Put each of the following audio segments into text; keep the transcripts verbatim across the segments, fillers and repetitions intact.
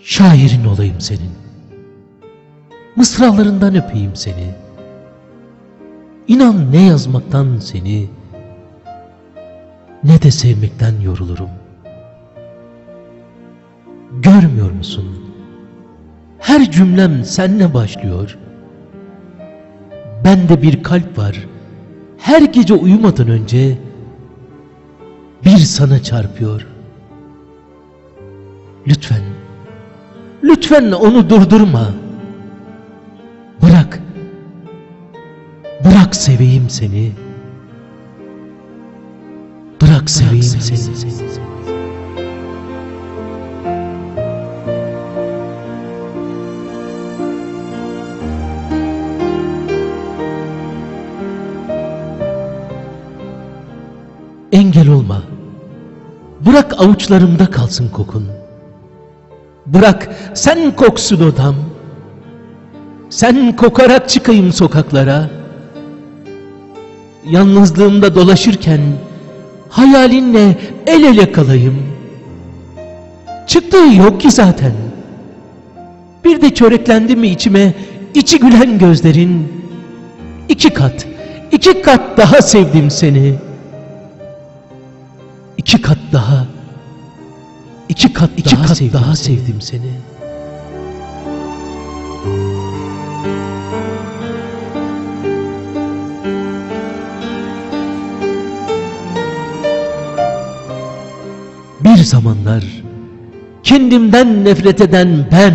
Şairin olayım senin, mısralarından öpeyim seni. İnan ne yazmaktan seni, ne de sevmekten yorulurum. Görmüyor musun? Her cümlem senle başlıyor. Bende bir kalp var, her gece uyumadan önce bir sana çarpıyor. Lütfen, lütfen onu durdurma. Bırak, bırak seveyim seni. Bırak seveyim seni. seni. Engel olma. Bırak avuçlarımda kalsın kokun. Bırak sen koksun odam. Sen kokarak çıkayım sokaklara. Yalnızlığımda dolaşırken hayalinle el ele kalayım. Çıktığı yok ki zaten. Bir de çöreklendi mi içime içi gülen gözlerin. İki kat, iki kat daha sevdim seni. İki kat daha, iki kat iki daha, kat sevdim, daha seni. sevdim seni. Bir zamanlar kendimden nefret eden ben,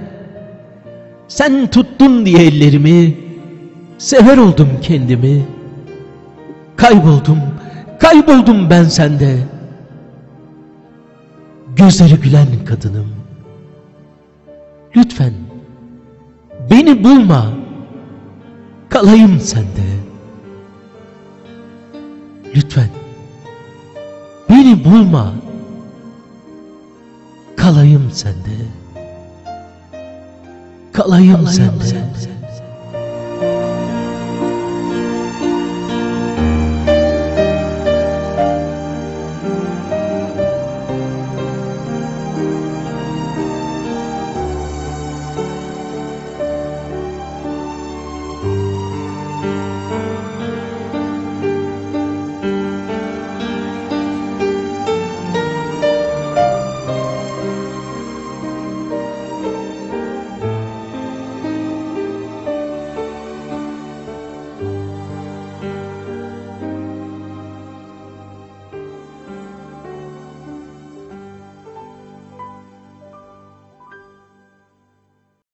sen tuttun diye ellerimi, sever oldum kendimi. Kayboldum, kayboldum ben sende. Gözleri gülen kadınım. Lütfen beni bulma, kalayım sende. Lütfen beni bulma, kalayım sende. Kalayım, kalayım sende. sende.